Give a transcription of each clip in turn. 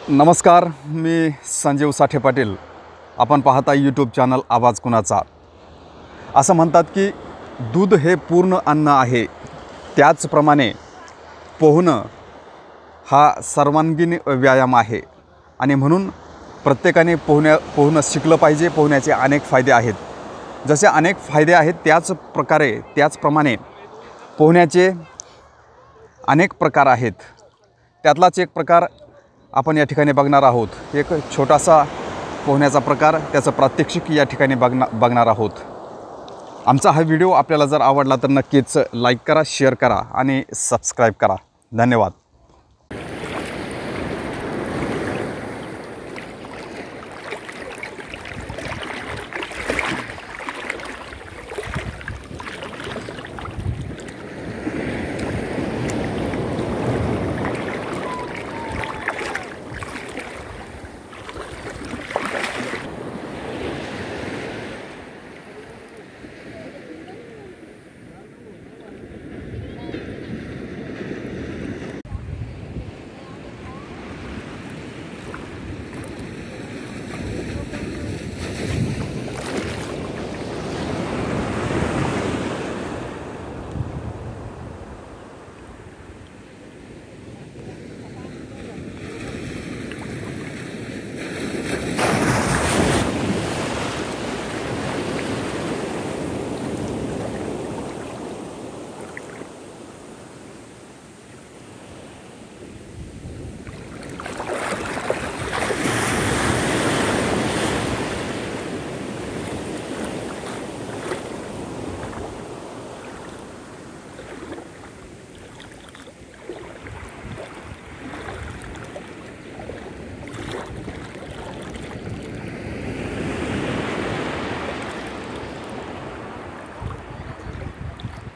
नमस्कार, मी संजीव साठे पाटील. आपण पाहता यूट्यूब चॅनल आवाज कुणाचा. असं म्हणतात की दूध हे पूर्ण अन्न आहे, त्याचप्रमाणे पोहणं हा सर्वांगीण व्यायाम आहे आणि म्हणून प्रत्येकाने पोहणं शिकलं पाहिजे. पोहण्याचे अनेक फायदे आहेत. जसे अनेक फायदे आहेत त्याचप्रमाणे पोहण्याचे अनेक प्रकार आहेत. त्यातलाच एक प्रकार आपण या ठिकाणी बघणार आहोत. एक छोटासा पोहण्याचा प्रकार, त्याचं प्रात्यक्षिक या ठिकाणी बघणार आहोत. आमचा हा व्हिडिओ आपल्याला जर आवडला तर नक्कीच लाईक करा, शेअर करा आणि सबस्क्राईब करा. धन्यवाद.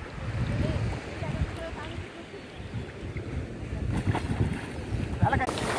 झालं काय?